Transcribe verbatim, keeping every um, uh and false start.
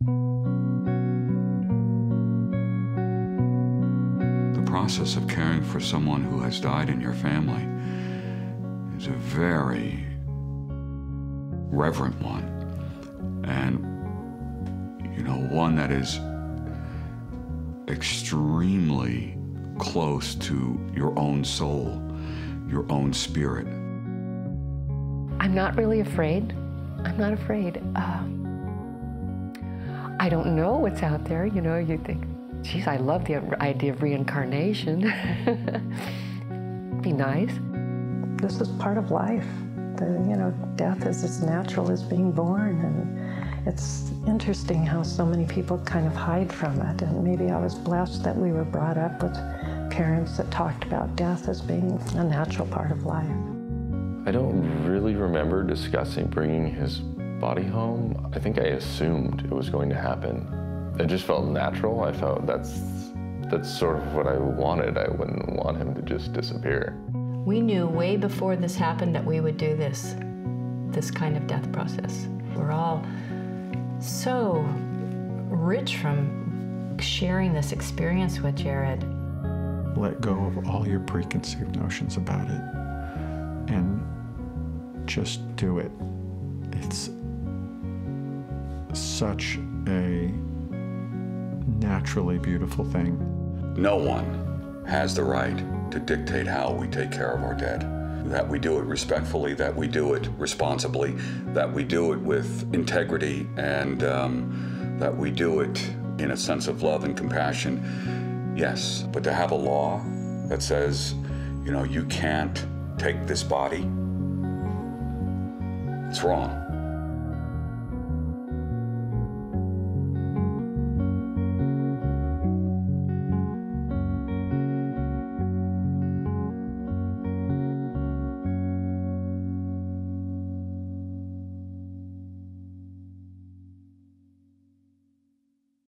The process of caring for someone who has died in your family is a very reverent one, and, you know, one that is extremely close to your own soul, your own spirit. I'm not really afraid. I'm not afraid. Uh, I don't know what's out there. You know, you think, geez, I love the idea of reincarnation. Be nice. This is part of life. The, you know, death is as natural as being born, and it's interesting how so many people kind of hide from it. And maybe I was blessed that we were brought up with parents that talked about death as being a natural part of life. I don't really remember discussing bringing his body home. I think I assumed it was going to happen. It just felt natural. I felt that's, that's sort of what I wanted. I wouldn't want him to just disappear. We knew way before this happened that we would do this, this kind of death process. We're all so rich from sharing this experience with Jared. Let go of all your preconceived notions about it and just do it. It's such a naturally beautiful thing. No one has the right to dictate how we take care of our dead. That we do it respectfully, that we do it responsibly, that we do it with integrity, and um, that we do it in a sense of love and compassion. Yes, but to have a law that says, you know, you can't take this body, it's wrong.